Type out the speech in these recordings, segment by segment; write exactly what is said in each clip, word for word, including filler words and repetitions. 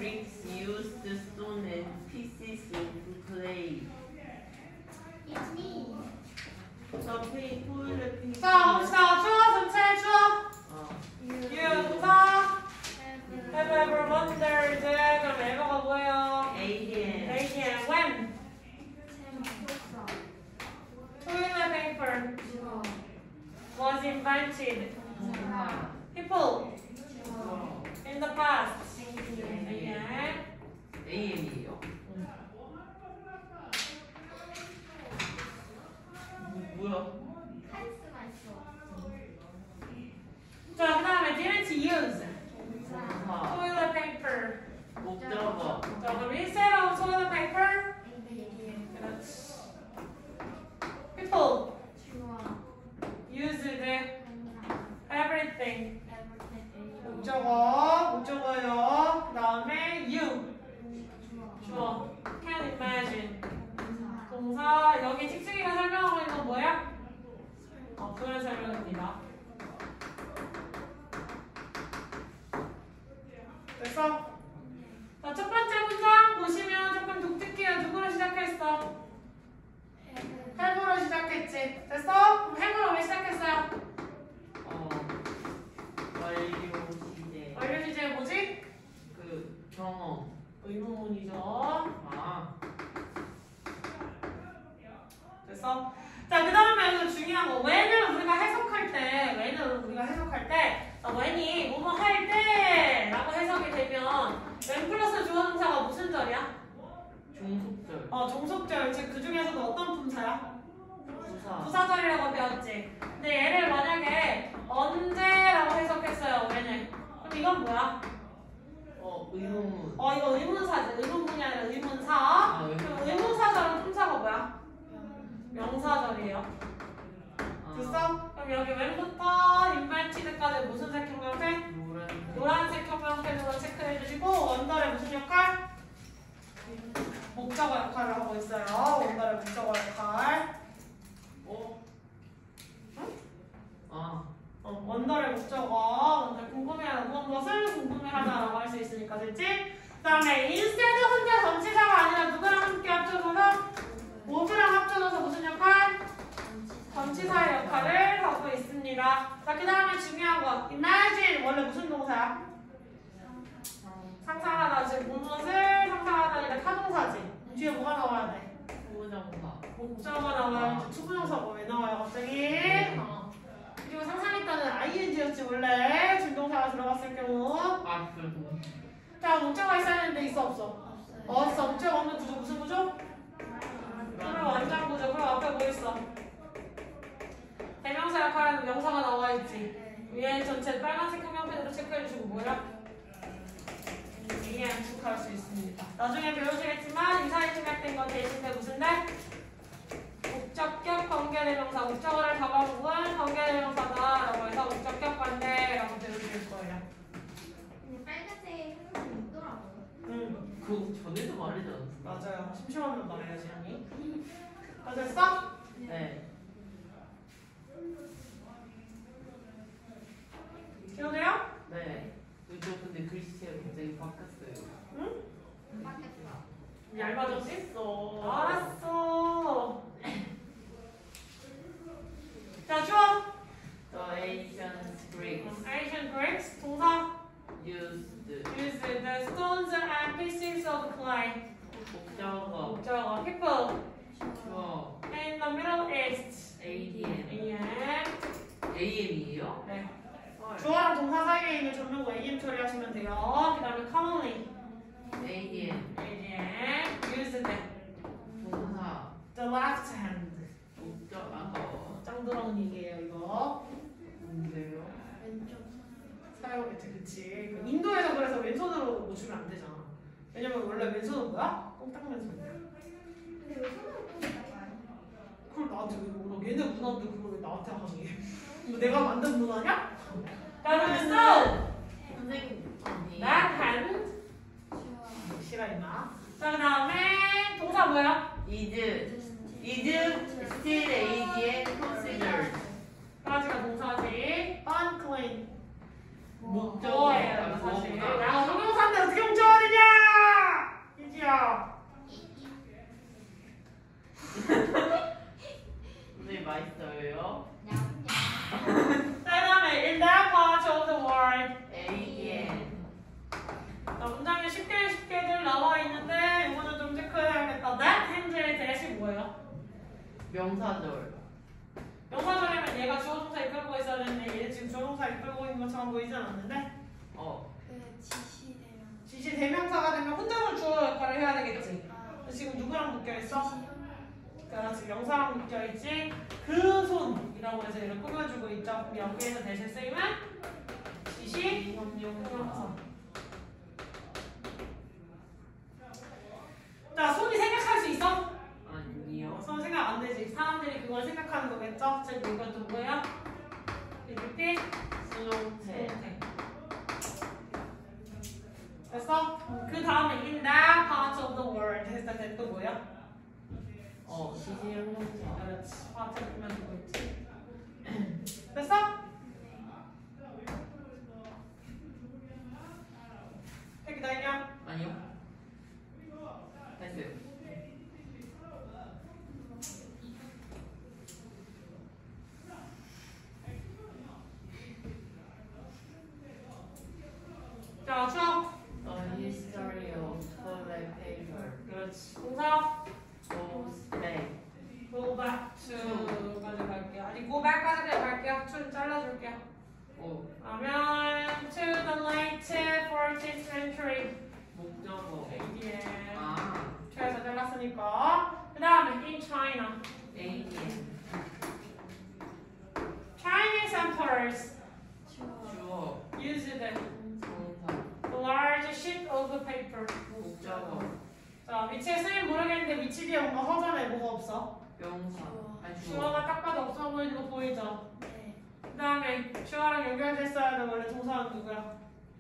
bricks used stone and pieces of clay. It's me. The people repeat. 자, 자, 주어 전체 주어. 어. You 동사. Have ever wondered. 그럼 ever가 뭐예요? Alien. Alien. When? Toilet paper was invented. People in the past. Alien. Alien이에요. 뭐야? 카리스마 있어. 자, 그 다음에 didn't use 동사. toilet paper. 목적어. 자, 그럼 instead of toilet paper, 그렇지. People used everything. 목적어, 목적어요. 그 다음에 you. 주어. Can imagine. 동사. 여기 칙칙이가 설명하고 있는 건 뭐야? 어, 그걸 설명합니다. 됐어? 자, 첫 번째 문장 보시면 조금 독특해요. 누구로 시작했어? 해보로 시작했지. 됐어? 그럼 해보로 왜 시작했어요? 어. 완료 시제. 완료 주제 뭐지? 그 경험. 의문문이죠. 아. 됐어? 자, 그 다음에 여기서 중요한 거. when을 우리가 해석할 때, when을 우리가 해석할 때, 어, when이 뭐뭐 할 때 라고 해석이 되면 when 플러스 주어 동사가 무슨 절이야? 종속절. 어, 종속절. 즉, 그 중에서도 어떤 품사야? 부사. 부사절이라고 배웠지. 근데 얘를 만약에 언제라고 해석했어요, when을. 그럼 이건 뭐야? 어, 의문문. 어, 이거 의문사지. 의문문이 아니라 의문사. 아, 그럼 의문사. 의문사절은 품사가 뭐야? 명사절이에요. 아, 됐어? 그럼 여기 when부터 invented,까지 무슨 색 형형태? 노란색. 노란색 형형태로 체크해 주시고 원달의 무슨 역할? 목적어 역할을 하고 있어요. 원달의 목적어 역할. 어? 응? 아. 어, 원달의 목적어. 원달 궁금해하는 무엇 무엇을 궁금해하다라고 할 수 있으니까 됐지? 그 다음에 instead 혼자 전치사가 아니라 누구랑 함께 합쳐져서 모두랑 합쳐져서 무슨 역할? 전치사의 역할을 하고 있습니다. 자, 그 다음에 중요한 거. imagine 원래 무슨 동사야? 상상하다. 즉 무엇을 상상하다니까 타동사지. 뒤에 뭐가 나와야 돼? 부정사. 목적어가 나와야지. 투부정사가 왜 나와요 갑자기? 어. 그리고 상상했다는 아이엔지였지 원래. 준동사가 들어갔을 경우. 아, 그래도. 자, 목적어가 있어야 되는데 있어 없어? 없어. 목적 없는 구조 무슨 구조? 그럼 완전 구조. 그럼 앞에 뭐 있어? 대명사 역할하는 명사가 나와 있지. 위에 전체 빨간색 형형편으로 체크해 주시고 뭐야? 이해 암축할 수 있습니다. 나중에 배우시겠지만 이사에 침략된 건 대신에 무슨데? 목적격 관계대명사. 목적어를 잡아본 건 관계대명사다라고 해서 목적격 관계라고 배우실 거예요. 근데 빨간색 항상 있더라고요. 응, 그거 전에도 말하지 않았어? 맞아요. 심심하면 말해야지, 언니. 다 됐어? 네. 기억해요? 네. 저 근데 글씨체가 갑자기 바뀌었어요. 응? 바뀌었어. 얇아졌어. 알았어. 자, 주어. The ancient Greeks Ancient Greeks 동사. used Used the stones and pieces of clay. 목적어, 목적어. People 주어, in the Middle East. 에이디엠. A.M. 에이엠이에요? 네. 주어랑 동사 사이에 있는 전명구 에이엠 처리하시면 돼요. 그 다음에 commonly. 에이디엠. A.M. Used 동사, the left hand. 목적어. 짱 더러운 얘기예요 이거. 뭔데요? 왼쪽. 사용했지, 그치. 그 인도에서 그래서 왼손으로 뭐 주면 안 되잖아. 왜냐면 원래 왼손은 뭐야? 꽁딱 왼손이야. 근데 왜 손으로 꽂다가요? 그걸 나한테 왜 물어? 얘네 문화인데 그걸 왜 나한테 하니? 이거 내가 만든 문화냐? 그러면서 선생님, 언니. that hand 좋아. 실화있나? 자, 그 다음에 동사 뭐야? is, is still 에이디엠 considered. 까지가 동사지. unclean. 목적어. 뭐예요, 사실. 뭐구나. 야, 형용사인데 어떻게 목적어야 되냐? 자, 문장에 쉽게 쉽게들 나와 있는데 이거는 좀 체크해야겠다. That hand의 대시 뭐예요? 명사절. 명사절이면 얘가 주어동사 이끌고 있어야 되는데 얘 지금 주어동사 이끌고 있는 것처럼 보이진 않는데 어. 그 지시대명. 지시 대명사가 되면 혼자서 주어 역할을 해야 되겠지. 아, 지금 누구랑 묶여있어? 지시형. 그러니까 지금 명사랑 묶여있지. 그 손이라고 해서 얘를 꾸며주고 있죠. 그럼 여기에서 대신 쓰이면 지시 형용사. 자, 손이 생각할 수 있어? 아니요. 손 생각 안 되지. 사람들이 그걸 생각하는 거겠죠? 즉 이것도 뭐예요? 리피트 수동태. 됐어? 그 다음에 in that part of the world 했을 때 또 뭐야? 어. 시시 형용사. 그렇지. part 보면 되고 있지. 됐어? 택이 다 있냐? 아니요. 됐어요. 자, 추억. The history of toilet paper 그렇지. 동사. goes back. Go back to까지 갈게요. 아니, go back까지 그냥 갈게요. to 잘라줄게요. 오. 그러면 to the late fourteenth century. 목적어. 에이디엠. 아. 최에서 잘랐으니까. 그 다음에 in China. 에이디엠. Chinese emperors 주어. used a 동사. large sheet of paper. 목적어. 자, 위치에 쓰임 모르겠는데 위치 뒤에 뭔가 허전해. 뭐가 없어? 명사. 아니 주어. 주어가 딱 봐도 없어 보이는 거 보이죠? 네. 그 다음에 주어랑 연결됐어야 돼. 원래 동사는 누구야?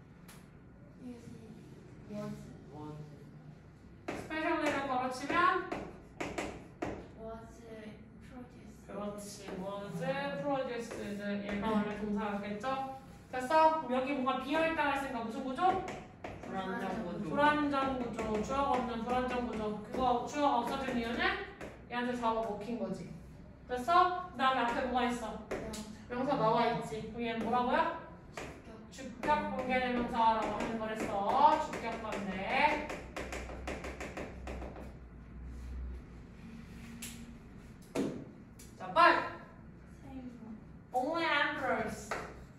유지. was. was. 스페셜리를 걸어치면 was produced. 그렇지. was produced. 얘가 원래 동사였겠죠? 됐어? 그럼 여기 뭔가 비어있다가 했으니까 무슨 구조? 불안정 구조. 불안정 구조. 주어가 없는 불안정 구조. 그거 주어가 없어진 이유는 얘한테 잡아 먹힌 거지. 됐어? 그 다음에 앞에 뭐가 있어? 명사 나와 있지. 그럼 얘는 뭐라고요? 주격 공개대명사라고 하는 거랬어. 주격 건데. 자, 빨리. Only emperors.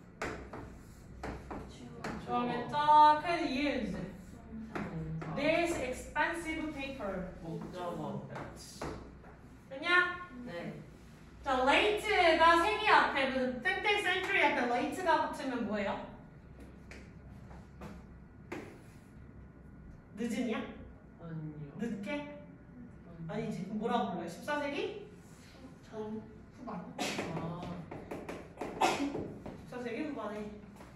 주어겠죠? Could use 동사. this expensive paper. 목적어. 됐냐? 네. 자, late가 생이 앞에 그 땡땡 century 앞에 late가 붙으면 뭐예요? 늦은이야? 아니요. 늦게? 아니지. 그럼 뭐라고 불러요? 십사 세기? 전. 후반. 아. 십사 세기 후반에.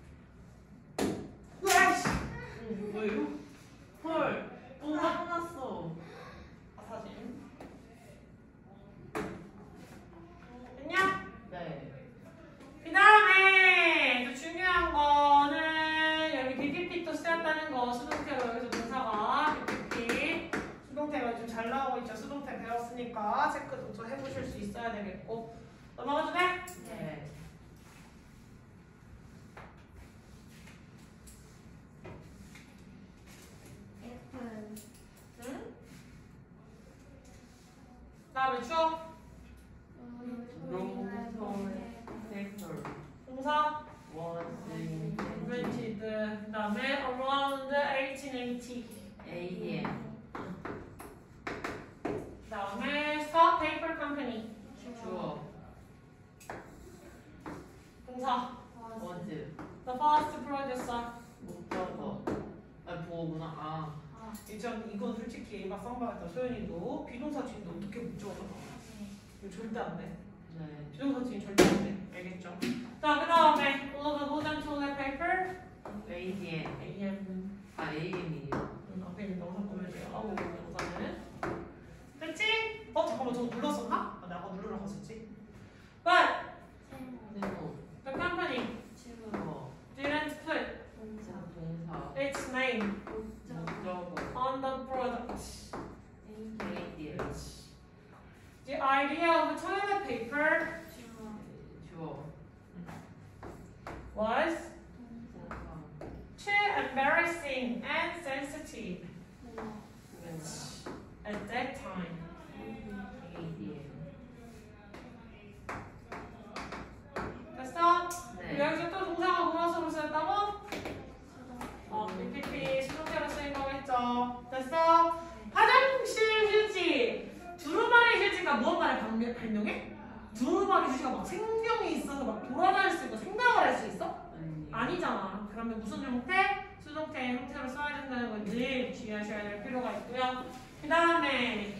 으아이씨! 응, 왜요? 헐. 또 화가 났어. 아, 사진. 됐냐? 네. 그 다음에 또 중요한 거는 여기 비피피도 쓰였다는 거. 수동태로 여기서 동사가 비피피. 수동태가 좀 잘 나오고 있죠. 수동태 배웠으니까 체크도 좀 해보실 수 있어야 되겠고. 넘어가도 돼? 네. Apple. 응? 다음에 추억. paper 동사. was invented. invented. 그 다음에 around eighteen eighty. 에이엠. 그 다음에 Scott Paper Company. 주어. 동사. was. The first producer. 목적어. 아, 보구나. 아. 이전 이건 솔직히 얘가 쌍방했다. 소연이도 비동사 주인도 어떻게 목적어가 나와? 이거 절대 안 돼. 네. 비동사 주인 절대 안 돼. 알겠죠? 자, 그 다음에 all the modern toilet paper. 에이엠. 에이엠. 아, 에이엠이에요. 음, 앞에 있는 명사 보여줘요. 아우, 명사는. 됐지? 어, 잠깐만, 저거 눌렀었나? 아, 내가 누르러 갔었지. But 네모. the company 주어. didn't put 동사. its name 목적어. on the product. 에이엠. The idea of toilet paper 주어. was 동사. too embarrassing and existed at that time. 에이디엠. 됐어? 네. 여기서 또 동사가 무엇으로 쓰였다고? 어, 피피피 수동태로 쓰인 거겠죠. 됐어? 화장실 휴지. 두루마리 휴지가 무언가를 발명- 발명해? 두루마리 휴지가 막 생명이 있어서 막 돌아다닐 수 있고 생각을 할 수 있어? 아니. 아니잖아. 그러면 무슨 형태? 수동태 형태로 써야 된다는 걸 늘 주의하셔야 될 필요가 있고요. 그 다음에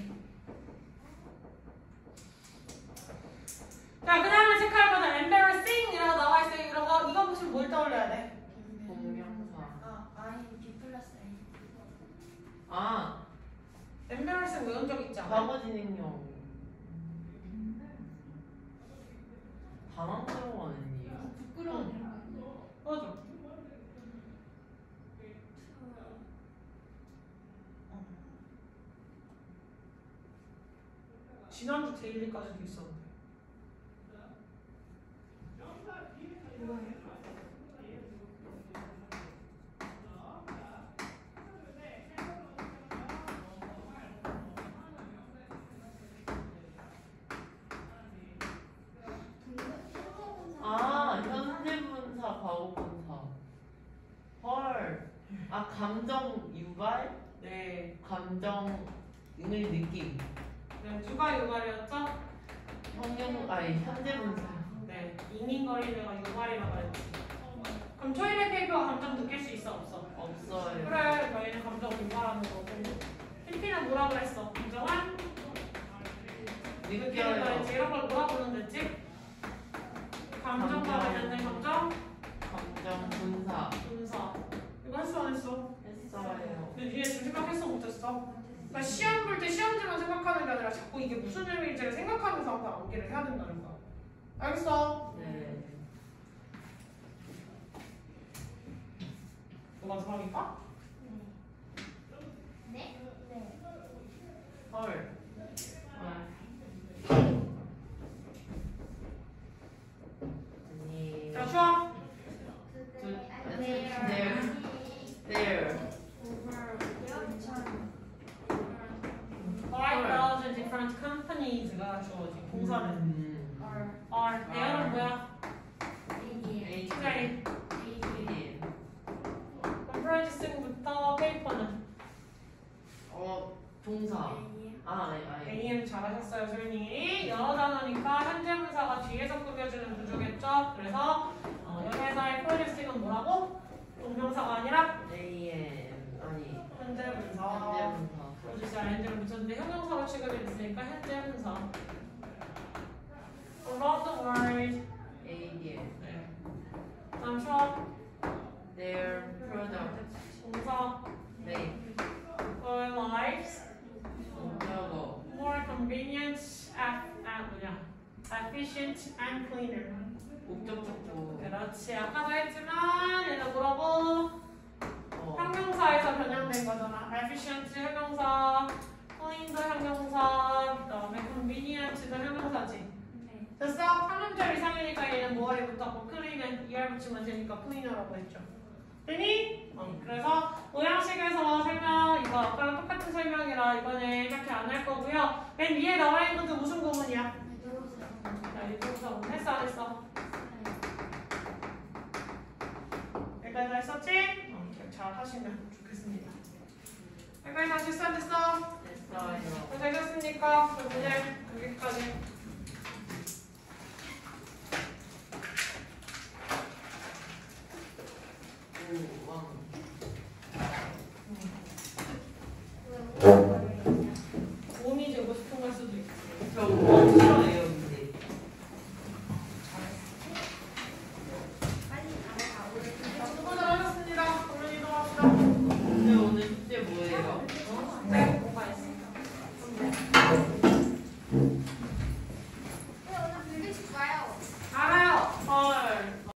자, 그 다음에 체크할 거는 embarrassing 이라고 나와 있어요. 이런 거 이거 보시면 뭘 떠올려야 돼? 동명사. 아, I B 플러스 A. 아, embarrassing 외운 적 있지 않아? 과거 진행형. 당황스러워하는 일. 부끄러운 거. 맞아. 지난주 데일리까지도 있었는데. 아, 현재분사, 과거분사. 헐. 아, 감정 유발? 네. 감정을 느낌. 네, 누가 유발이었죠? 형용, 아니, 현재분사. 네. 이민거리가 유발이라고 했지. 그럼 토일렛 페이퍼가 감정 느낄 수 있어, 없어? 없어요. 그래, 저희는 감정 유발하는 거고. 필피는 뭐라 그랬어? 감정은? 느끼는 느껴요. 거였지. 이런 걸 뭐라 부르는지? 감정과 감정. 관련된 감정? 감정 분사. 분사. 이거 했어, 안 했어? 했어요. 근데 니네 지금 생각했어, 못했어? 그러니까 시험 볼 때 시험지만 생각하는 게 아니라 자꾸 이게 무슨 의미인지를 생각하면서 항상 암기를 해야 된다는 거야. 알겠어? 네. 너 마지막일까? 네? 네. 헐. 아. 아니. 자, 쉬어. There. There. five thousand different companies가 주어진 동사는 음. are. 대열은 뭐야? A. 투자인. A. 프로듀싱부터 페이퍼는 어, 동사. 아, 아니, 아니. 에이엠 잘하셨어요, 소연이. 여러 단어니까 현재 분사가 뒤에서 꾸며주는 구조겠죠? 그래서 어, 여기에서의 프로듀싱은 뭐라고? 동명사가 아니라 에이엠. 아니. 현재 분사. 현재 분사. 프로듀싱 아이엔지를 붙였는데 형용사로 취급이 됐으니까 현재 분사. Around the world. 에이디엠. 네. 다음 수업. Their product. 동사. Make. Our lives. 목적어. More convenient, 아, 아 뭐냐? Efficient and cleaner. 목적적고. 그렇지. 아까도 했지만 얘는 뭐라고? 어. 형용사에서 변형된 거잖아. efficient 형용사, clean도 형용사, 그다음에 convenient도 형용사지. 됐어? 한 문절 이상이니까 얘는 뭐에 붙었고 clean은 이알 붙이면 되니까 cleaner라고 했죠. 되니? 어. 그래서 모양식에서 설명 이거 아까랑 똑같은 설명이라 이번에 이렇게 안 할 거고요. 맨 위에 나와 있는 것도 무슨 구문이야? 야, 이 구문 했어 안 했어? 여기까지 다 했었지? 어, 기억 잘 하시면 좋겠습니다. 여기까지 다 됐어 안 됐어? 됐어요. 다 되셨습니까? 그럼 이제 여기까지. 오, 왕.